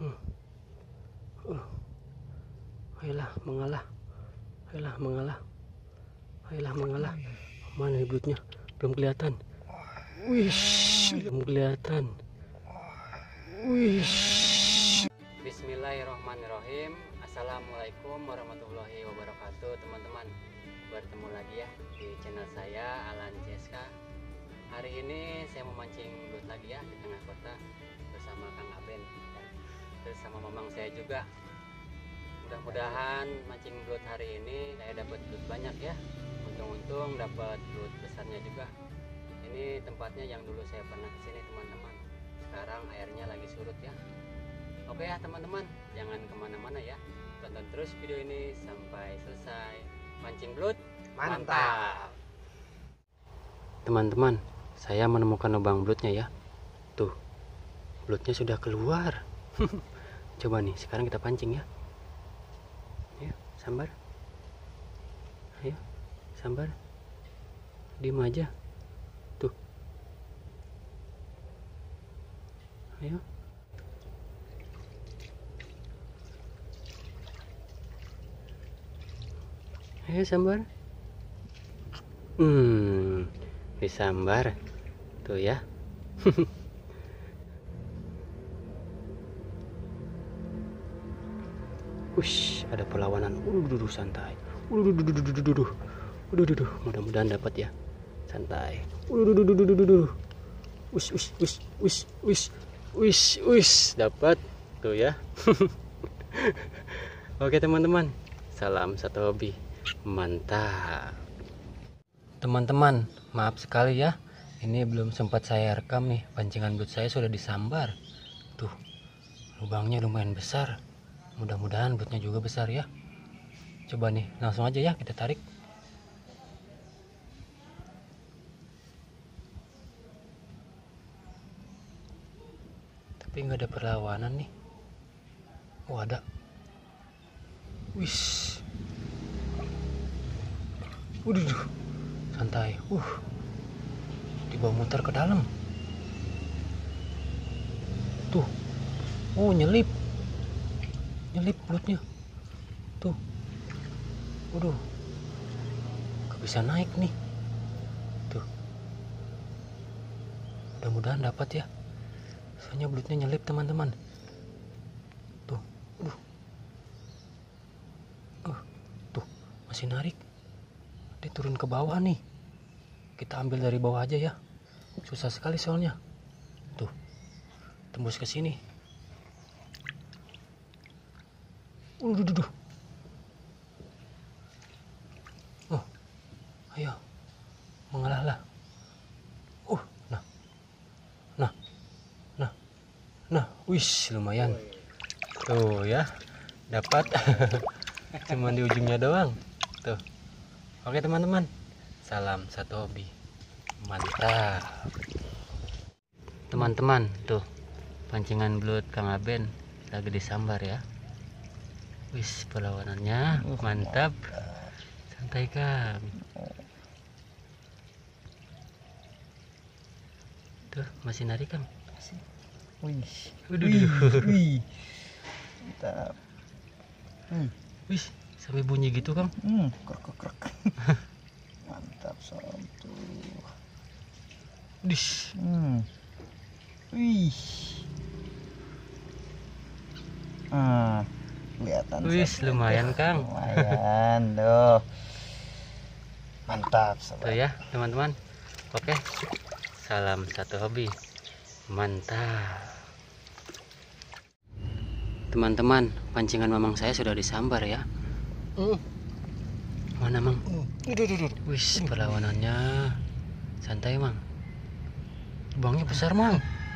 Ayolah mengalah, ayolah mengalah, ayolah mengalah. Mana nih belutnya? Belum kelihatan. Wish, belum kelihatan. Wish. Bismillahirrahmanirrahim. Assalamualaikum warahmatullahi wabarakatuh, teman-teman. Bertemu lagi ya di channel saya Alan CSK. Hari ini saya memancing belut lagi ya di tengah kota bersama Kang Aben ya. Bersama mamang saya juga. Mudah-mudahan mancing belut hari ini saya dapat belut banyak ya. Untung-untung dapat belut besarnya juga. Ini tempatnya yang dulu saya pernah kesini, teman-teman. Sekarang airnya lagi surut ya. Oke ya teman-teman, jangan kemana-mana ya. Tonton terus video ini sampai selesai. Mancing belut mantap. Teman-teman, saya menemukan lubang belutnya ya. Tuh, belutnya sudah keluar. Coba nih, sekarang kita pancing ya. Ayo, sambar. Ayo, sambar. Diam aja. Tuh. Ayo. Ayo sambar. Disambar. Tuh ya. Ush, ada perlawanan. Santai. Mudah-mudahan dapat ya. Santai. Dapat. Tuh ya. Oke teman-teman. Salam satu hobi. Mantap. Teman-teman, maaf sekali ya. Ini belum sempat saya rekam nih. Pancingan belut saya sudah disambar. Tuh. Lubangnya lumayan besar. Mudah-mudahan belutnya juga besar ya. Coba nih, langsung aja ya kita tarik. Tapi nggak ada perlawanan nih. Oh ada. Wis. Waduh. Santai. Dibawa muter ke dalam. Tuh. Oh, nyelip belutnya. Tuh. Waduh. Gak bisa naik nih. Tuh. Mudah-mudahan dapat ya. Soalnya belutnya nyelip, teman-teman. Tuh. Tuh, masih narik. Dia turun ke bawah nih. Kita ambil dari bawah aja ya. Susah sekali soalnya. Tuh. Tembus ke sini. Duh. Oh. Ayo. Mengalahlah. Nah. Wis, lumayan. Tuh ya. Dapat. Cuman di ujungnya doang. Tuh. Oke teman-teman, salam satu hobi. Mantap. Teman-teman, tuh pancingan belut Kang Aben lagi disambar ya. Wis, perlawanannya mantap. Santai Kang. Tuh, masih narik Kang. Wih. Mantap. Wis, sampai bunyi gitu Kang. Krek. Mantap satu. Dish. Wih. Kelihatan. Wis, lumayan Kang. Lumayan tuh. Mantap sobat. Tuh ya teman-teman. Oke. Salam satu hobi. Mantap. Teman-teman, pancingan mamang saya sudah disambar ya. Mana Mang? Wis, perlawanannya santai Mang. Lubangnya besar Mang.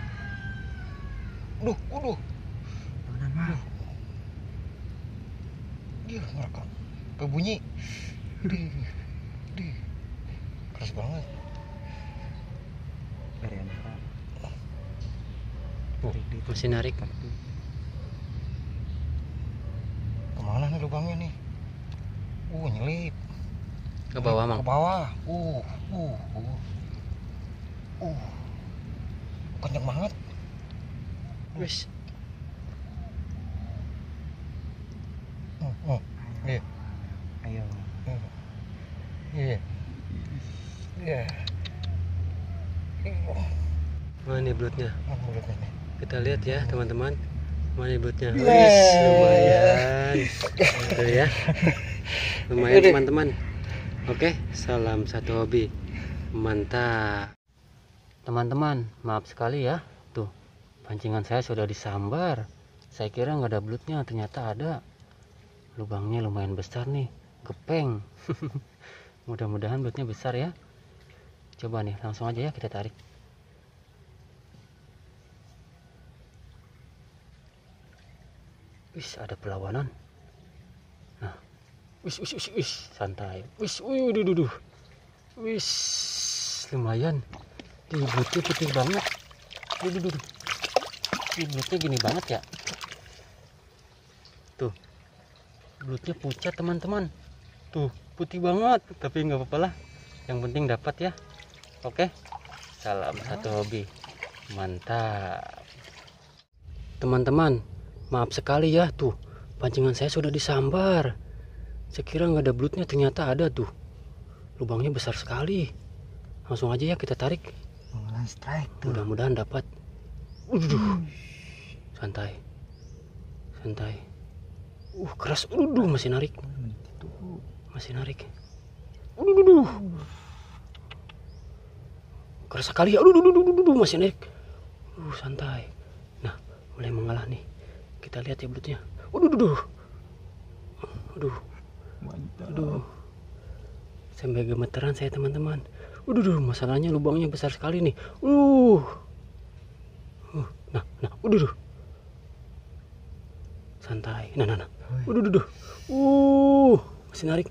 Mana Mang? Dia ngerekam. Bunyi. Keras banget. Masih narik. Kemana nih lubangnya nih? Nyelip. Ke bawah Mang. Ke bawah. Kenceng banget. Wis. Oh, iya. Ayo. Iya. Iya. Mana nih belutnya? Oh, mulutnya nih. Kita lihat ya teman-teman. Mana nih belutnya? Yes. Wis, lumayan. Tuh ya. Lumayan teman-teman. Oke, salam satu hobi. Mantap. Teman-teman, maaf sekali ya. Tuh, pancingan saya sudah disambar. Saya kira nggak ada belutnya, ternyata ada. Lubangnya lumayan besar nih, gepeng. Mudah-mudahan belutnya besar ya. Coba nih, langsung aja ya kita tarik. Wis, ada perlawanan. Nah, wis, santai. Wis, duh. Wis, lumayan. Di belutnya putih banget. Duh. Di belutnya gini banget ya. Tuh, belutnya pucat teman-teman. Tuh, putih banget. Tapi nggak apa-apa lah. Yang penting dapat ya. Oke, salam satu hobi. Mantap. Teman-teman, maaf sekali ya. Tuh, pancingan saya sudah disambar. Saya kira nggak ada belutnya, ternyata ada tuh. Lubangnya besar sekali. Langsung aja ya kita tarik. Strike tuh. Mudah-mudahan dapat. Santai. Keras. Masih narik. Keras sekali ya. Masih narik. Santai. Nah, mulai mengalah nih. Kita lihat ya belutnya. Aduh. Sampai gemeteran saya teman-teman. Masalahnya lubangnya besar sekali nih. Nah. Santai. Nah. Masih narik.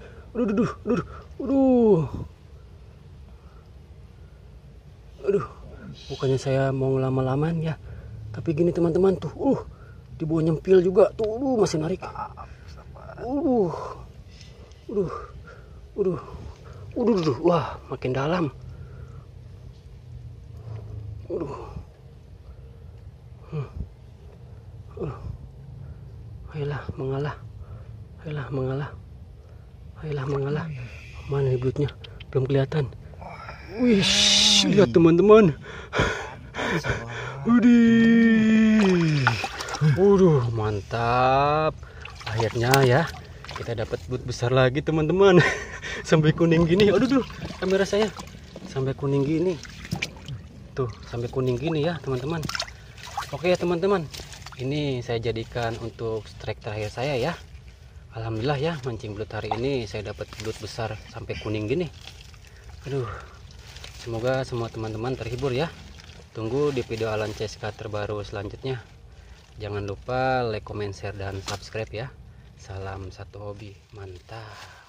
Bukannya saya mau lama-lamaan ya. Tapi gini teman-teman tuh. Di bawah nyempil juga. Tuh, masih narik. Wah, makin dalam. Ayolah mengalah. Mana nih belutnya? Belum kelihatan. Wih, lihat teman-teman. Mantap. Akhirnya ya, kita dapat belut besar lagi teman-teman. Sampai kuning gini. Kamera saya sampai kuning gini. Tuh, sampai kuning gini ya teman-teman. Oke ya teman-teman, ini saya jadikan untuk strike terakhir saya ya. Alhamdulillah ya, mancing belut hari ini saya dapat belut besar sampai kuning gini. Semoga semua teman-teman terhibur ya. Tunggu di video Alan CSK terbaru selanjutnya. Jangan lupa like, comment, share, dan subscribe ya. Salam satu hobi. Mantap.